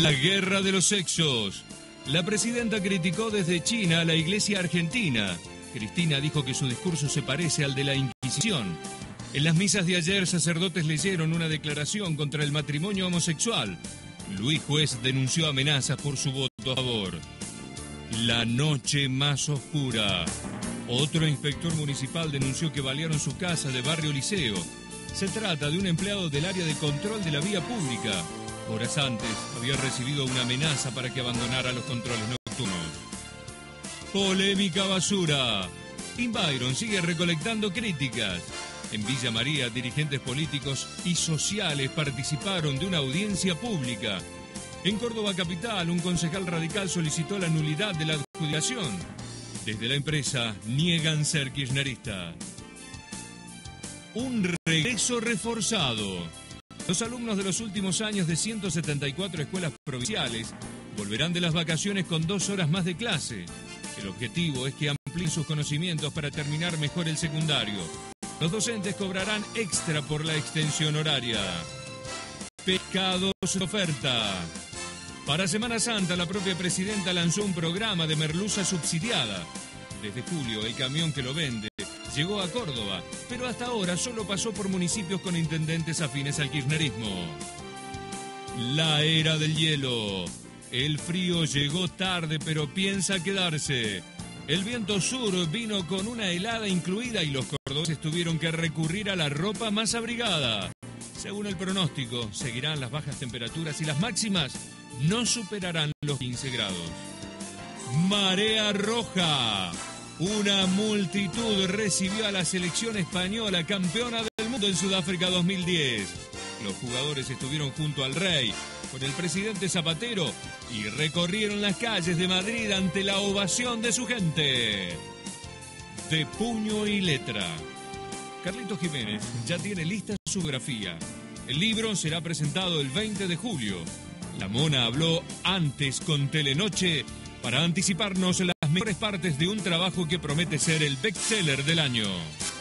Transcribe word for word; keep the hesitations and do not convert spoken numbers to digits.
La guerra de los sexos. La presidenta criticó desde China a la iglesia argentina. Cristina dijo que su discurso se parece al de la Inquisición. En las misas de ayer, sacerdotes leyeron una declaración contra el matrimonio homosexual. Luis Juez denunció amenazas por su voto a favor. La noche más oscura. Otro inspector municipal denunció que balearon su casa de Barrio Liceo. Se trata de un empleado del área de control de la vía pública. Horas antes había recibido una amenaza para que abandonara los controles nocturnos. Polémica basura. Inbyron sigue recolectando críticas. En Villa María, dirigentes políticos y sociales participaron de una audiencia pública. En Córdoba capital, un concejal radical solicitó la nulidad de la adjudicación. Desde la empresa niegan ser kirchneristas. Un regreso reforzado. Los alumnos de los últimos años de ciento setenta y cuatro escuelas provinciales volverán de las vacaciones con dos horas más de clase. El objetivo es que amplíen sus conocimientos para terminar mejor el secundario. Los docentes cobrarán extra por la extensión horaria. Pescados de oferta. Para Semana Santa, la propia presidenta lanzó un programa de merluza subsidiada. Desde julio, el camión que lo vende llegó a Córdoba, pero hasta ahora solo pasó por municipios con intendentes afines al kirchnerismo. La era del hielo. El frío llegó tarde, pero piensa quedarse. El viento sur vino con una helada incluida y los cordobeses tuvieron que recurrir a la ropa más abrigada. Según el pronóstico, seguirán las bajas temperaturas y las máximas no superarán los quince grados. Marea roja. Una multitud recibió a la selección española campeona del mundo en Sudáfrica dos mil diez. Los jugadores estuvieron junto al rey, con el presidente Zapatero, y recorrieron las calles de Madrid ante la ovación de su gente. De puño y letra. Carlitos Jiménez ya tiene lista su biografía. El libro será presentado el veinte de julio. La Mona habló antes con Telenoche para anticiparnos las mejores partes de un trabajo que promete ser el bestseller del año.